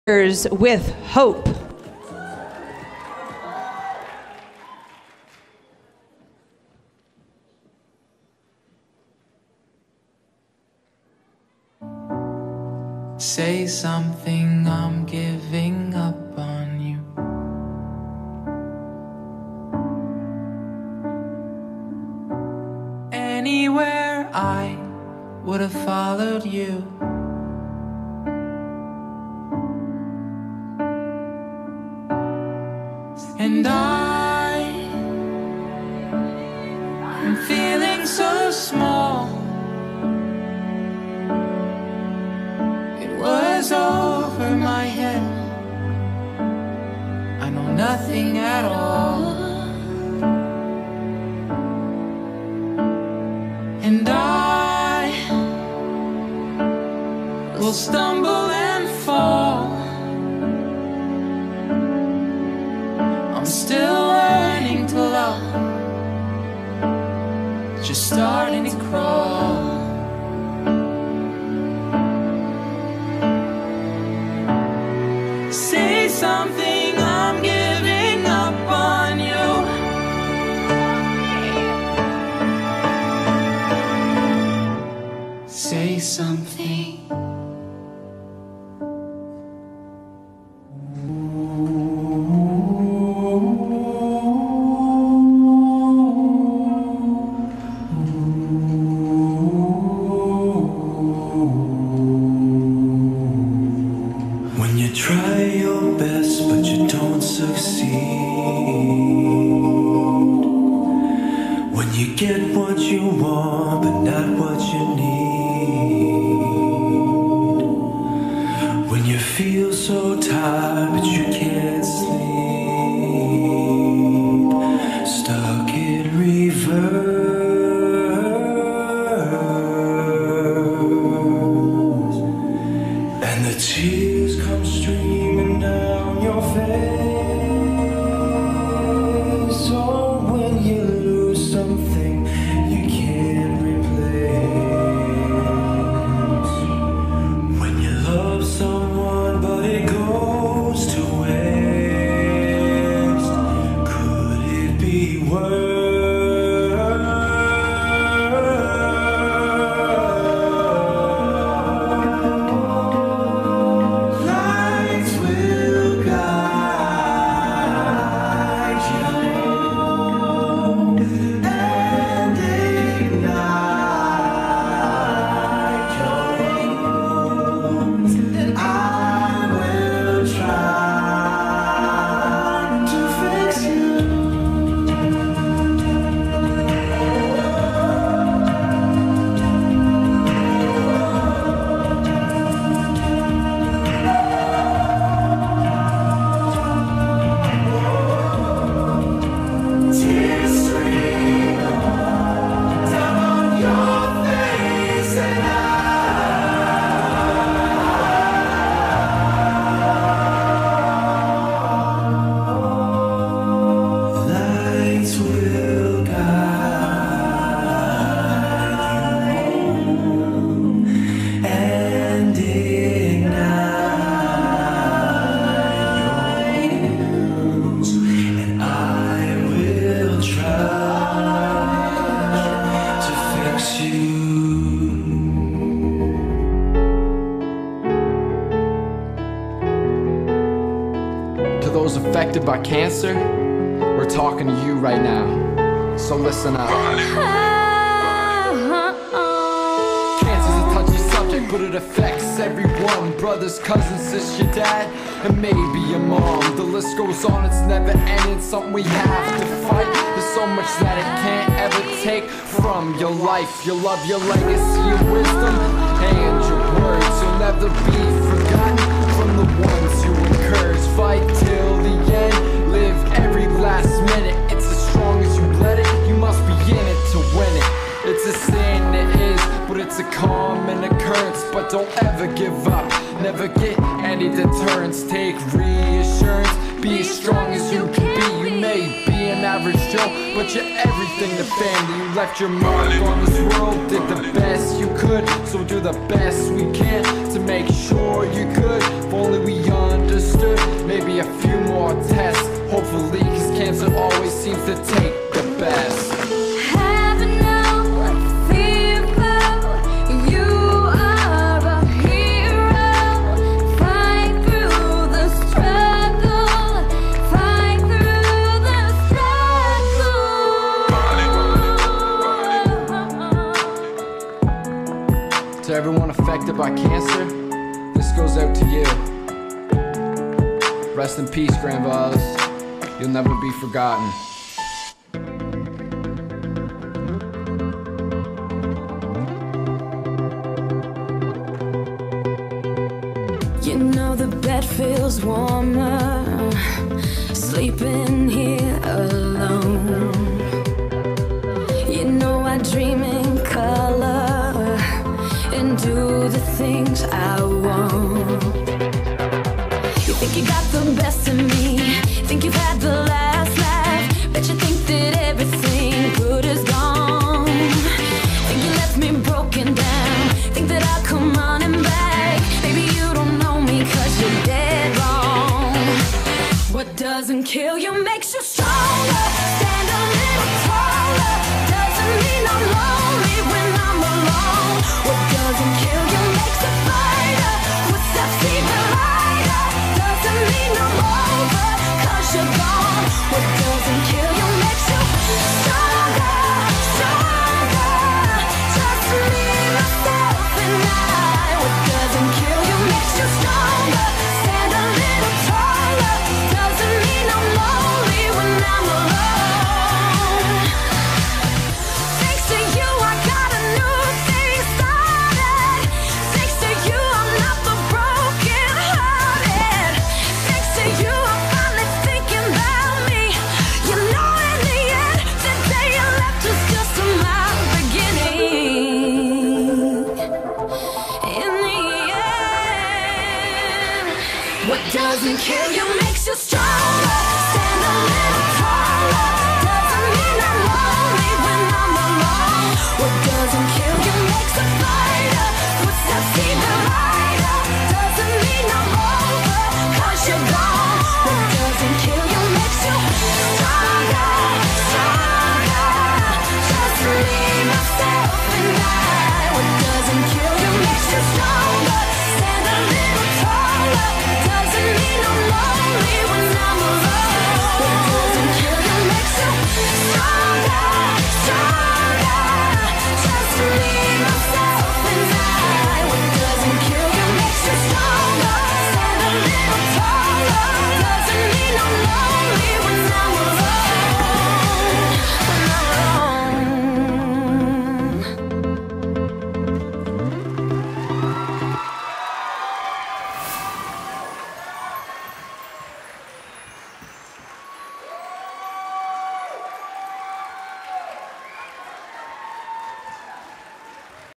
With hope. Say something, I'm giving up on you. Anywhere I would have followed you. And I'm feeling so small. It was over my head. I know nothing at all. And I will stumble and fall. I'm still learning to love, just starting to crawl. Say something, I'm giving up on you. Say something. When you try your best but you don't succeed, when you get what you want but not what you need, when you feel so tired but you can't sleep, stuck in reverse, and the tears come streaming down your face. Oh, when you lose something you can't replace, when you love someone but it goes to waste, could it be worse? Those affected by cancer, we're talking to you right now, so listen up. Cancer's a touchy subject, but it affects everyone. Brothers, cousins, sister, your dad, and maybe your mom. The list goes on, it's never ending, something we have to fight. There's so much that it can't ever take from your life. Your love, your legacy, your wisdom, and your words. You'll never be forgotten from the ones you encourage. Fight till the end, live every last minute. It's as strong as you let it, you must be in it to win it. It's a sin, it is, but it's a common occurrence. But don't ever give up, never get any deterrence. Take reassurance, be as strong as you can be. You may be an average Joe, but you're everything to family. You left your mark on this world, did the best you could, so do the best we can to make sure you're good. If only we understood to take the best. Heaven knows what fear felt. You are a hero. Fight through the struggle. Fight through the struggle. To everyone affected by cancer, this goes out to you. Rest in peace, Grandpas. You'll never be forgotten. You know the bed feels warmer, sleeping here alone. You know I dream in color and do the things I want. You think you got the best of me, think you've had the last laugh, bet you think that everything good is gone. Think you left me broken down, think that I'll come running back. Maybe you don't know me 'cause you're dead wrong. What doesn't kill you makes you stronger. Stand a little taller. Doesn't mean I'm lonely when I'm alone. What doesn't kill you makes a fighter. Footsteps even lighter. Doesn't mean I'm over 'cause you're gone. What doesn't kill you makes you stronger, stronger. Just me, myself, and I. What doesn't kill you makes you stronger. Stand a little taller. Doesn't mean I'm lonely when I'm alone. Thanks to you, I got a new thing started. Thanks to you, I'm not the broken hearted. Thanks to you, I'm finally thinking about me. You know, in the end, the day you left was just my beginning. In the end, what doesn't kill you makes you stronger. Stand a little